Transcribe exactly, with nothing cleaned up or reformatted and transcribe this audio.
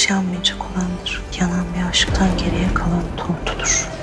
yaşanmayacak olandır. Yanan bir aşktan geriye kalan tortudur.